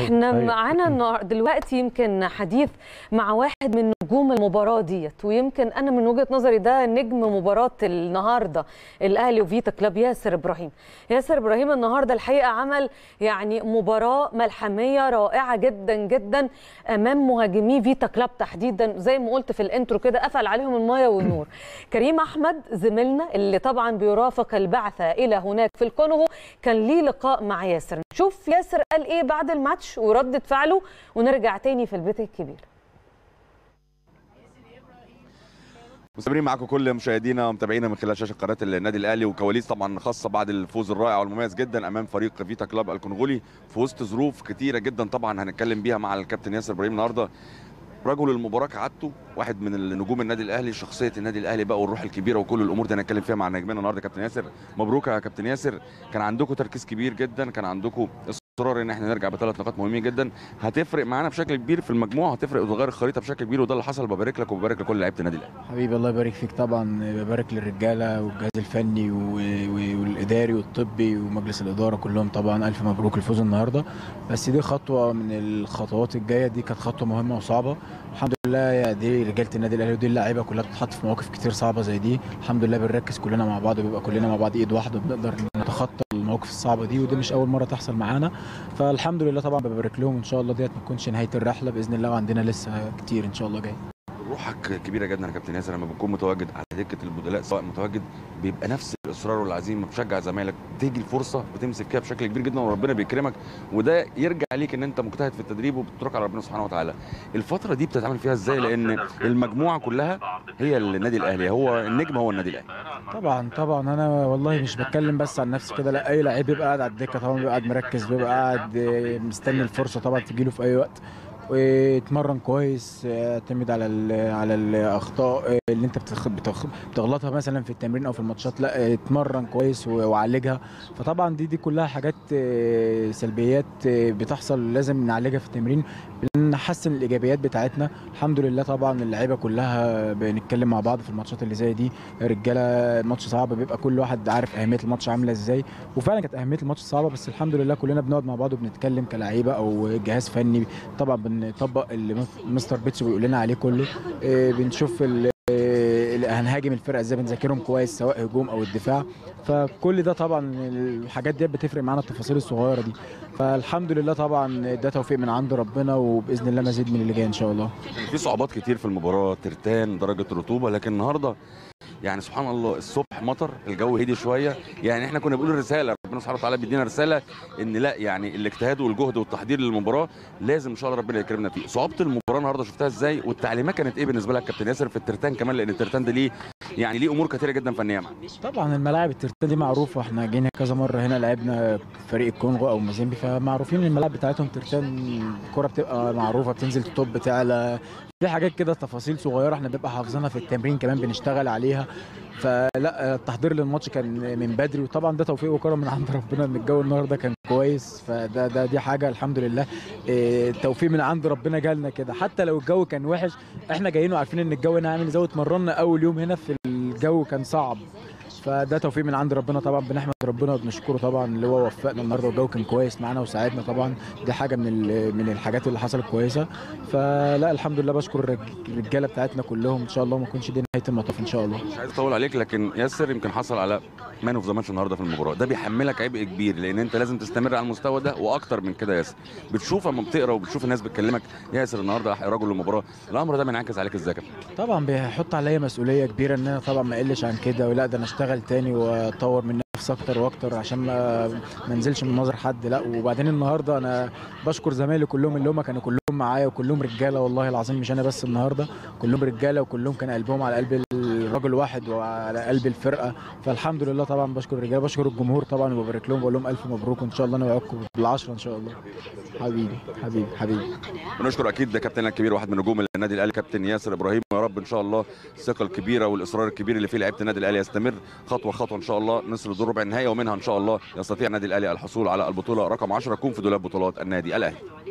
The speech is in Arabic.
احنا معانا دلوقتي يمكن حديث مع واحد من نجوم المباراه ديت، ويمكن انا من وجهه نظري ده نجم مباراه النهارده الاهلي وفيتا كلوب، ياسر ابراهيم. ياسر ابراهيم النهارده الحقيقه عمل يعني مباراه ملحميه رائعه جدا جدا امام مهاجمي فيتا كلوب تحديدا، زي ما قلت في الانترو كده قفل عليهم المايه والنور. كريم احمد زميلنا اللي طبعا بيرافق البعثه الى هناك في الكونغو كان ليه لقاء مع ياسر، نشوف ياسر قال ايه بعد الماتش وردة فعله ونرجع تاني في البيت الكبير. مستمرين معاكم كل مشاهدينا ومتابعينا من خلال شاشه قناه النادي الاهلي، وكواليس طبعا خاصه بعد الفوز الرائع والمميز جدا امام فريق فيتا كلوب الكونغولي في وسط ظروف كتيره جدا طبعا هنتكلم بيها مع الكابتن ياسر ابراهيم النهارده. رجل المباراه كعادته، واحد من نجوم النادي الاهلي، شخصيه النادي الاهلي بقى والروح الكبيره وكل الامور دي هنتكلم فيها مع نجمنا النهارده. كابتن ياسر مبروك يا كابتن ياسر، كان عندكم تركيز كبير جدا، كان عندكم اصرار ان احنا نرجع بثلاث نقاط مهمين جدا هتفرق معانا بشكل كبير في المجموعه، هتفرق وتغير الخريطه بشكل كبير، وده اللي حصل. ببارك لك وببارك لكل لعيبه النادي الاهلي. حبيبي الله يبارك فيك، طبعا ببارك للرجاله والجهاز الفني والاداري والطبي ومجلس الاداره كلهم، طبعا الف مبروك الفوز النهارده. بس دي خطوه من الخطوات الجايه، دي كانت خطوه مهمه وصعبه. الحمد لله دي رجاله النادي الاهلي ودي اللعيبه كلها بتتحط في مواقف كتير صعبه زي دي، الحمد لله بنركز كلنا مع بعض وبيبقى كلنا مع بعض ايد واحده وبنقدر نتخطى المواقف الصعبه دي، ودي مش اول مره تحصل معانا، فالحمد لله طبعا ببارك لهم. ان شاء الله ديت ما تكونش نهايه الرحله باذن الله، وعندنا لسه كتير ان شاء الله جاي. روحك كبيره جدا يا كابتن ياسر، لما بتكون متواجد على دكه البدلاء سواء متواجد بيبقى نفس الاصرار والعزيمه، بتشجع زمايلك، تيجي الفرصه بتمسك فيها بشكل كبير جدا وربنا بيكرمك، وده يرجع ليك ان انت مجتهد في التدريب وبتترك على ربنا سبحانه وتعالى. الفتره دي بتتعامل فيها ازاي؟ لان المجموعه كلها هي النادي الاهلي، هو النجم هو النادي الاهلي. طبعا انا والله مش بتكلم بس عن نفسي كده، لا، اي لعيب بيبقى قاعد على الدكه طبعا بيبقى قاعد مركز، بيبقى قاعد مستني الفرصه طبعا تجيله في اي وقت، ويتمرن كويس، اعتمد على الاخطاء اللي انت بتغلطها مثلا في التمرين او في الماتشات، لا اتمرن كويس وعالجها. فطبعا دي كلها حاجات سلبيات بتحصل لازم نعالجها في التمرين، نحسن الايجابيات بتاعتنا. الحمد لله طبعا اللعيبه كلها بنتكلم مع بعض في الماتشات اللي زي دي، رجاله الماتش صعب بيبقى كل واحد عارف اهميه الماتش عامله ازاي، وفعلا كانت اهميه الماتش صعبه، بس الحمد لله كلنا بنقعد مع بعض وبنتكلم كلاعيبه او جهاز فني، طبعا بنطبق اللي مستر بيتسو بيقول لنا عليه كله، بنشوف هنهاجم الفرقه ازاي، بنذاكرهم كويس سواء هجوم او الدفاع، فكل ده طبعا الحاجات دي بتفرق معانا، التفاصيل الصغيره دي، فالحمد لله طبعا ده توفيق من عند ربنا، وباذن الله مزيد من اللي جاي ان شاء الله. في صعوبات كتير في المباراه، ترتان، درجه رطوبه، لكن النهارده يعني سبحان الله الصبح مطر، الجو هدي شويه، يعني احنا كنا بنقول رساله، ربنا سبحانه وتعالى بيدينا رساله ان لا يعني الاجتهاد والجهد والتحضير للمباراه لازم ان شاء الله ربنا يكرمنا فيه. صعوبه المباراه النهارده شفتها ازاي، والتعليمات كانت ايه بالنسبه لك كابتن ياسر في الترتان كمان، لان الترتان ده ليه يعني ليه امور كثيره جدا فنيه معاه. طبعا الملاعب الترتان دي معروفه، احنا جينا كذا مره هنا لعبنا فريق الكونغو او مازيمبي، فمعروفين الملاعب بتاعتهم ترتان، الكوره بتبقى معروفه بتنزل توب تعلى، في حاجات كده تفاصيل صغيره احنا بنبقى حافظينها في التمرين كمان بنشتغل عليها، فلا التحضير للماتش كان من بدري، وطبعا ده توفيق وكرم من عند ربنا ان الجو النهارده كان كويس، دي حاجه الحمد لله توفيق من عند ربنا جالنا كده، حتى لو الجو كان وحش احنا جايين وعارفين ان الجو هنا عامل ازاي، اتمرنا اول يوم هنا في الجو كان صعب، فده توفيق من عند ربنا، طبعا بنحمد ربنا وبنشكره طبعا اللي هو وفقنا النهارده، والجو كان كويس معانا وساعدنا، طبعا دي حاجه من الحاجات اللي حصلت كويسه، فلا الحمد لله بشكر الرجاله بتاعتنا كلهم، ان شاء الله ما تكونش دي نهايه المطاف ان شاء الله. مش عايز اطول عليك، لكن ياسر يمكن حصل على مان اوف ذا ماتش النهارده في المباراه، ده بيحملك عبء كبير لان انت لازم تستمر على المستوى ده واكتر من كده. ياسر بتشوف اما بتقرا وبتشوف الناس بتكلمك ياسر النهارده رجل المباراه، الامر ده بينعكس عليك ازاي يا كابتن؟ طبعا بيحط عليا مسؤوليه كبيره ان انا طبعا ما اقلش عن كده، ولا ده انا اشتغل تاني واطور من نفسي اكتر واكتر عشان ما انزلش من نظر حد، لا. وبعدين النهارده انا بشكر زمايلي كلهم اللي هم كانوا كلهم معايا وكلهم رجاله والله العظيم، مش انا بس النهارده، كلهم رجاله وكلهم كان قلبهم على قلب الراجل واحد وعلى قلب الفرقه، فالحمد لله طبعا بشكر الرجاله، بشكر الجمهور طبعا وببارك لهم، بقول لهم الف مبروك وان شاء الله انا وعدكم بالعشره ان شاء الله. حبيبي بنشكر اكيد ده كابتننا الكبير واحد من نجوم النادي الاهلي كابتن ياسر ابراهيم، يا رب ان شاء الله الثقه الكبيره والاصرار الكبير اللي فيه لعيبه النادي الاهلي يستمر خطوه خطوه ان شاء الله نصل دور ربع النهائي، ومنها ان شاء الله يستطيع النادي الاهلي الحصول على البطوله رقم 10 تكون في دولاب بطولات النادي الاهلي.